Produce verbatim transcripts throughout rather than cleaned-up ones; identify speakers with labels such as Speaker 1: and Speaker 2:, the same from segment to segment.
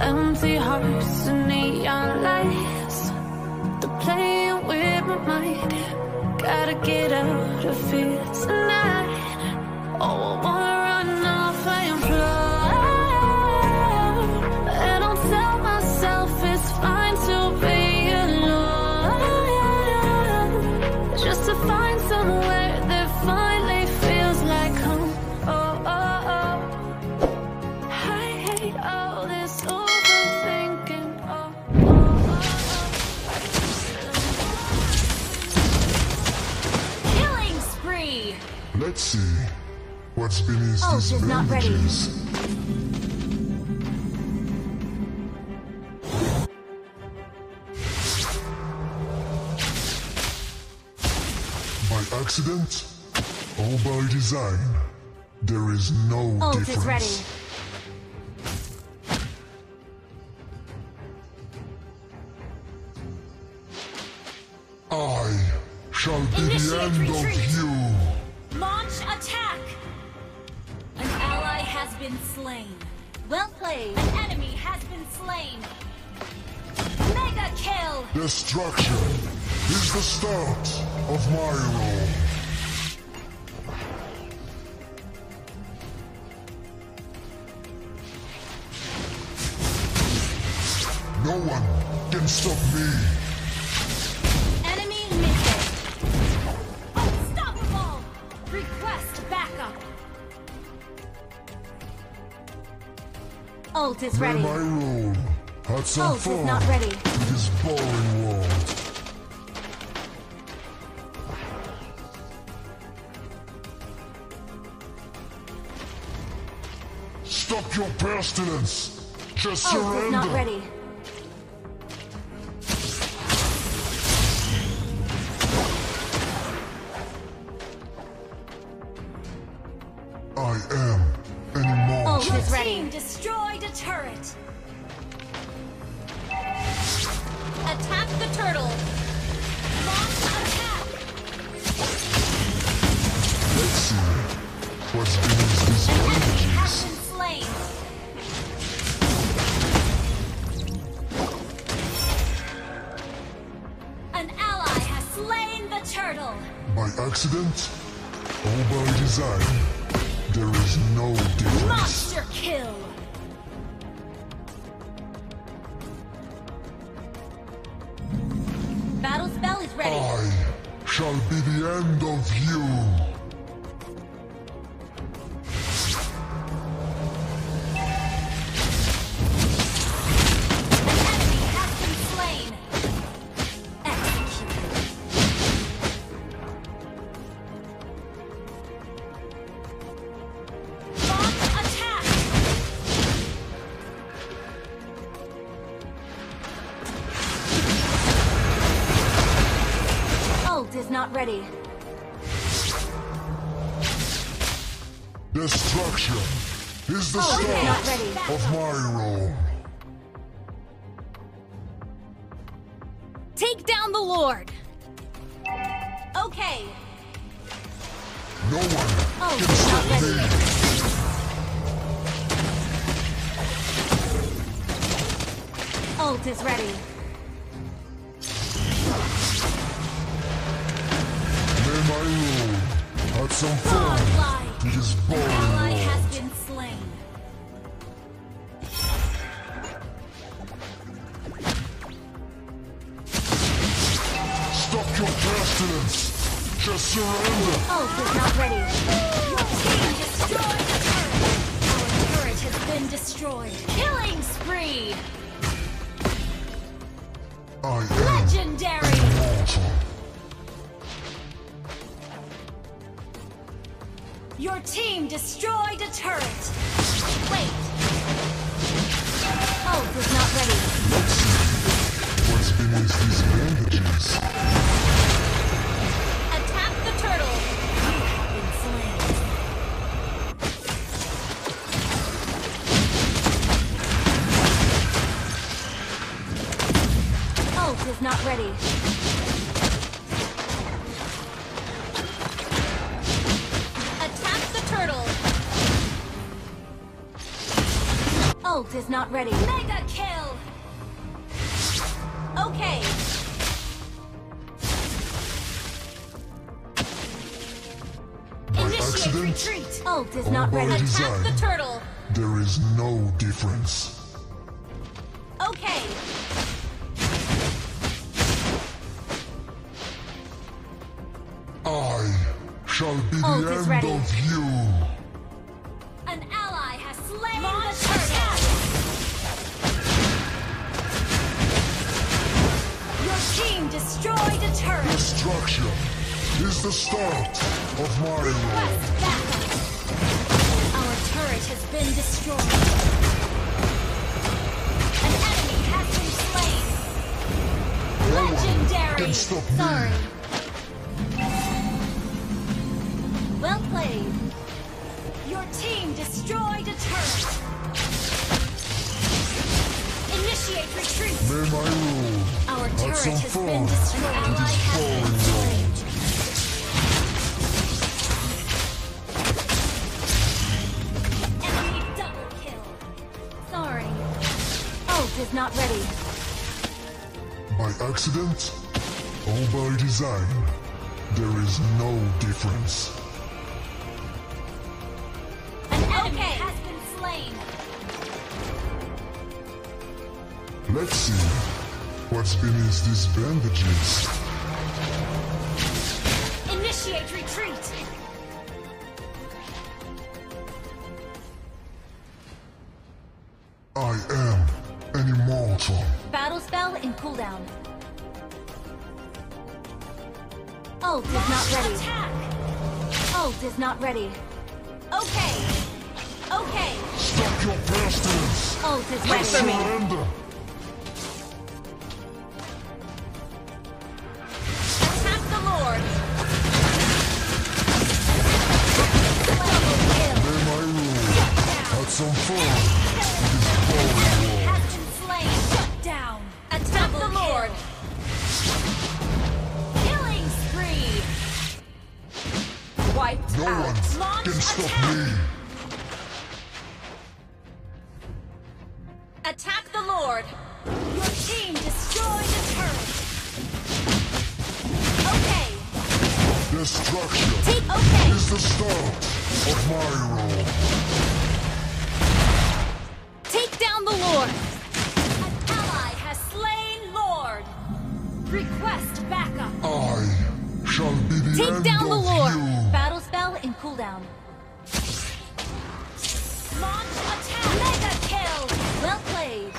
Speaker 1: empty hearts and neon lights. They're playing with my mind. Gotta get out of here tonight. Oh, I wanna run off and fly. And I'll tell myself it's fine to be alone, just to find somewhere that finally feels like home. Oh, oh, oh. I hate all this overthinking. Oh, oh, oh.
Speaker 2: Killing spree.
Speaker 3: Let's see what's beneath
Speaker 2: Ult
Speaker 3: these
Speaker 2: is not ready.
Speaker 3: bandages. By accident or by design, there is no
Speaker 2: Ult
Speaker 3: difference.
Speaker 2: is ready.
Speaker 3: I shall be
Speaker 2: Initiate
Speaker 3: the end
Speaker 2: retreat.
Speaker 3: of you.
Speaker 2: Launch attack! An ally has been slain. Well played. An enemy has been slain. Mega kill!
Speaker 3: Destruction is the start of my role. No one can stop me.
Speaker 2: Enemy missile. Unstoppable! Request backup. Ult is
Speaker 3: Play
Speaker 2: ready.
Speaker 3: my role. Had some
Speaker 2: Ult is
Speaker 3: fun
Speaker 2: not ready.
Speaker 3: in this boring world. Stop your pestilence. Just
Speaker 2: Ult
Speaker 3: surrender.
Speaker 2: is not ready.
Speaker 3: I am an immortal.
Speaker 2: Ult is ready. Team destroyed a turret. Attack the turtle. Launch attack.
Speaker 3: Let's see what's beneath these
Speaker 2: An enemy has
Speaker 3: bandages.
Speaker 2: been slain. An ally has slain the turtle.
Speaker 3: By accident or by design, there is no difference.
Speaker 2: Monster kill. Battle spell is ready.
Speaker 3: I shall be the end of you.
Speaker 2: An enemy has been slain. Executed. Launch attack. Ult is not ready.
Speaker 3: Destruction is the
Speaker 2: Oh, okay. Not
Speaker 3: start
Speaker 2: ready.
Speaker 3: of my role.
Speaker 2: Take down the Lord. Okay.
Speaker 3: No one
Speaker 2: Oh,
Speaker 3: can
Speaker 2: not
Speaker 3: stop
Speaker 2: ready.
Speaker 3: me.
Speaker 2: Ult is ready.
Speaker 3: Play my role. Had some fun
Speaker 2: Godlike.
Speaker 3: in this
Speaker 2: An
Speaker 3: boring
Speaker 2: ally has
Speaker 3: world.
Speaker 2: been slain.
Speaker 3: Stop your pestilence. Just surrender.
Speaker 2: Ult is not ready. Your team destroyed the turret. Our turret has been destroyed. Killing spree.
Speaker 3: I am
Speaker 2: Legendary.
Speaker 3: immortal.
Speaker 2: Your team destroyed a turret. Wait. Ult is not ready.
Speaker 3: Let's see what's beneath these bandages.
Speaker 2: Attack the turtle. You have been slain. Ult is not ready. Attack the turtle. Ult Ult is not ready. Mega kill! Okay. Initiate
Speaker 3: accident?
Speaker 2: retreat. Ult is
Speaker 3: Or
Speaker 2: not
Speaker 3: by
Speaker 2: ready.
Speaker 3: design?
Speaker 2: Attack the turtle.
Speaker 3: There is no difference.
Speaker 2: Okay.
Speaker 3: I shall be
Speaker 2: Ult
Speaker 3: the
Speaker 2: is
Speaker 3: end
Speaker 2: ready.
Speaker 3: of you.
Speaker 2: An ally has slain
Speaker 1: Launch
Speaker 2: the turtle. Your team destroyed a turret.
Speaker 3: Destruction is the start of my role.
Speaker 2: Request backup. Our turret has been destroyed. An enemy has been slain.
Speaker 3: No one
Speaker 2: Legendary.
Speaker 3: can stop me.
Speaker 2: Sorry. Well played. Your team destroyed a turret. Initiate retreat.
Speaker 3: May my rule
Speaker 2: Our
Speaker 3: have
Speaker 2: turret
Speaker 3: some
Speaker 2: has
Speaker 3: fun
Speaker 2: been destroyed. An
Speaker 3: to
Speaker 2: ally
Speaker 3: this
Speaker 2: has been
Speaker 3: falling
Speaker 2: slain.
Speaker 3: world.
Speaker 2: Enemy double kill. Sorry. Ult is not ready.
Speaker 3: By accident or by design, there is no difference.
Speaker 2: An enemy has been slain.
Speaker 3: Let's see what's beneath these bandages.
Speaker 2: Initiate retreat.
Speaker 3: I am an immortal.
Speaker 2: Battle spell in cooldown. Ult is not ready.
Speaker 1: Attack!
Speaker 2: Ult is not ready. Okay. Okay.
Speaker 3: Stop your bastards!
Speaker 2: Ult is
Speaker 3: Just
Speaker 2: ready.
Speaker 3: surrender!
Speaker 2: Attack the Lord. Double kill.
Speaker 3: May my rule have some fun with this falling
Speaker 2: Enemy
Speaker 3: world.
Speaker 2: has been slain. Shut down. Attack the Lord. Killing spree. Wiped
Speaker 3: No
Speaker 2: out.
Speaker 3: one
Speaker 2: Launch
Speaker 3: can stop
Speaker 2: attack.
Speaker 3: me.
Speaker 2: Attack the Lord. Your team destroyed a turret. Okay.
Speaker 3: Destruction
Speaker 2: Take okay.
Speaker 3: is the start of my role.
Speaker 2: Take down the Lord. An ally has slain Lord. Request backup.
Speaker 3: I shall be the
Speaker 2: Take
Speaker 3: end
Speaker 2: down the
Speaker 3: of
Speaker 2: Lord.
Speaker 3: you.
Speaker 2: Battle spell in cooldown.
Speaker 1: Launch attack!
Speaker 2: Mega kill. Well played.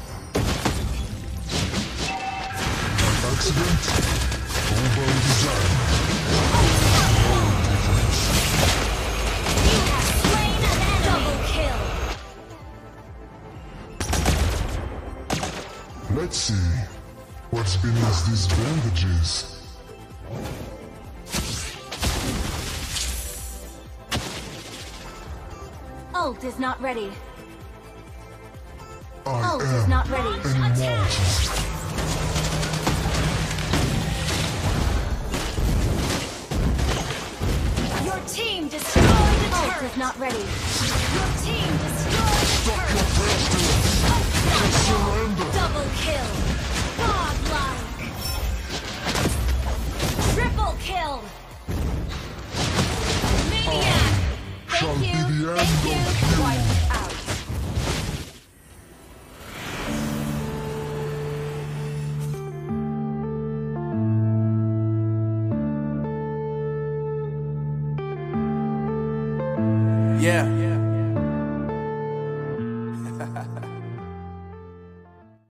Speaker 3: By accident or by design, no difference.
Speaker 2: You have slain an enemy. Double kill.
Speaker 3: Let's see what's beneath these bandages.
Speaker 2: Ult is not ready.
Speaker 3: I
Speaker 2: Ult is
Speaker 3: am
Speaker 2: not ready.
Speaker 3: an immortal.
Speaker 1: Your team destroyed a
Speaker 2: Ult
Speaker 1: turret!
Speaker 2: is not ready.
Speaker 1: Your team destroyed a
Speaker 3: Stop
Speaker 1: turret!
Speaker 3: your bastards! Just surrender!
Speaker 2: Double kill. Godlike. Triple kill. Maniac.
Speaker 3: Shall
Speaker 2: Thank
Speaker 3: be
Speaker 2: you.
Speaker 3: the end
Speaker 2: Thank you.
Speaker 3: of you.
Speaker 2: Wiped out.
Speaker 4: Yeah.